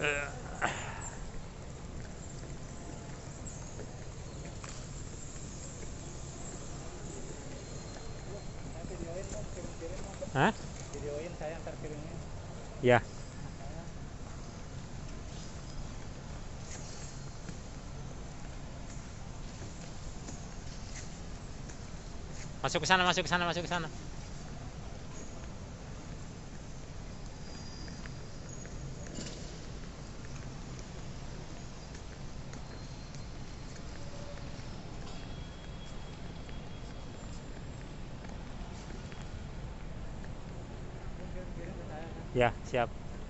Hah? Videoin saya antar kirimnya. Ya. Masuk ke sana, masuk ke sana, masuk ke sana. Ya, siap.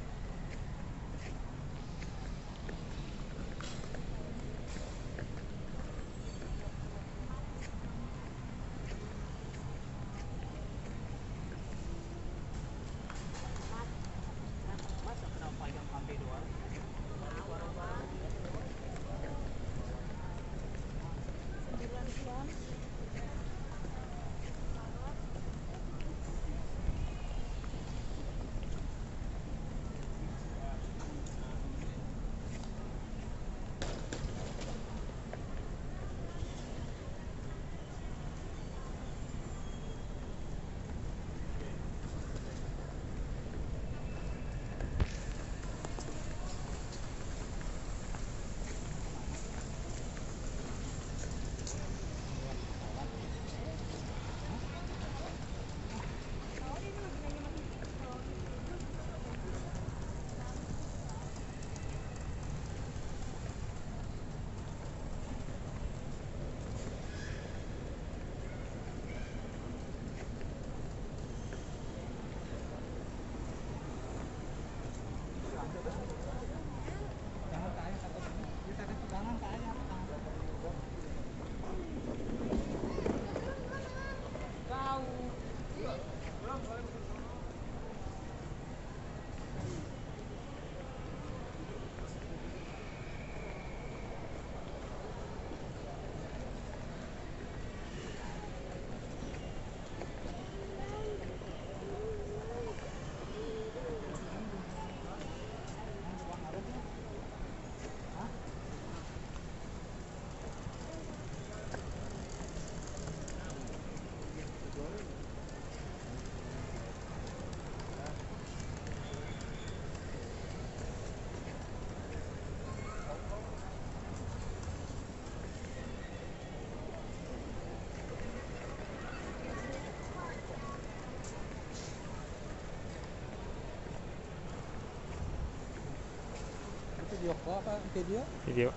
Video apa? Video? Video.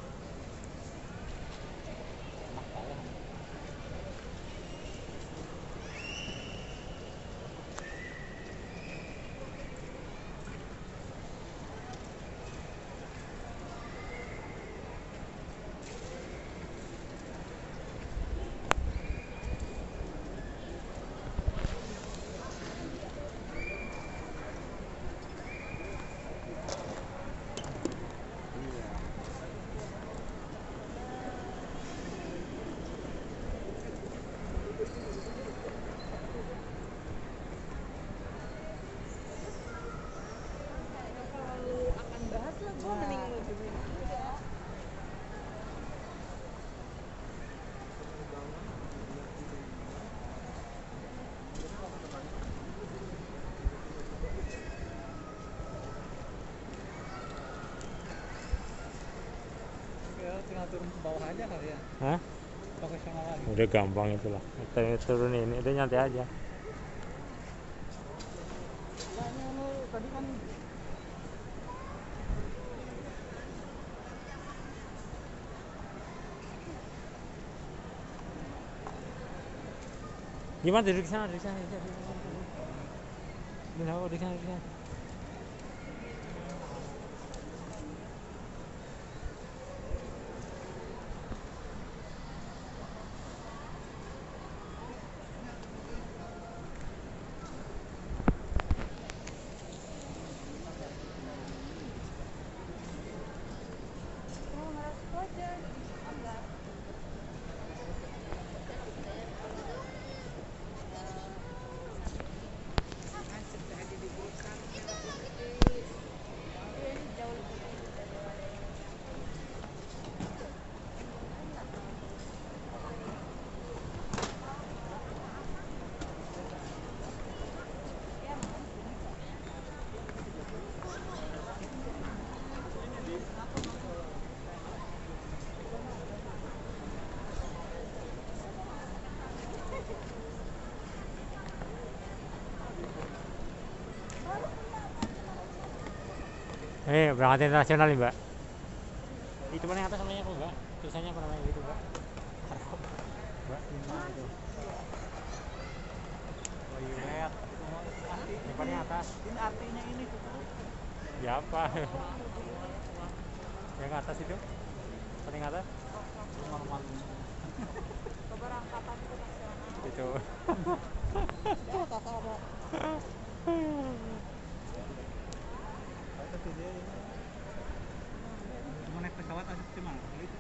Tinggal turun ke bawah aja kali ya. Hah? Profesional lagi. Udah gampang itulah. Kita turun ini, udah nyantai aja. Tadi kan Gimana duduk di sana, duduk di sana, duduk di sana. Duduk di sana, duduk di sana. Berangkat internasional nih, Mbak. Itu mana yang atas namanya apa, Mbak? Tulisannya apa namanya itu, Mbak? Harap. Mbak, ini itu. Toilet. Yang paling atas. Ini artinya ini tuh. Ya apa? Yang atas itu? Paling atas? Malu-malu. Keberangkatan internasional. Itu. Ya, kakak apa? Tapi dia ini. Cuma naik pesawat aja cuma. Gitu.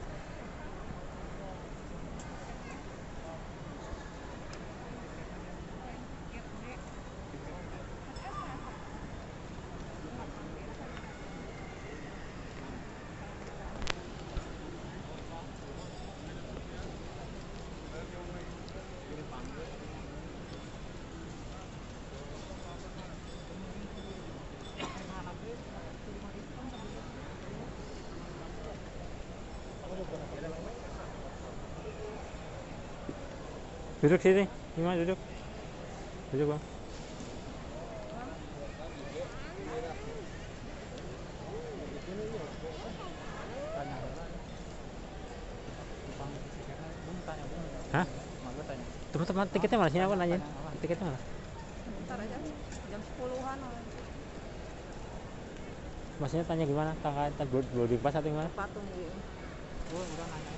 Duduk sini. Gimana duduk? Duduk, Bang. Tanya tanya Hah? malu tanya. Teman-teman tiketnya mana sini, apa nanya? Tiketnya mana? Bentar aja, jam 10-an. Maksudnya tanya gimana? Tanggal boarding pass atau gimana? Patung gitu. Gue udah nanya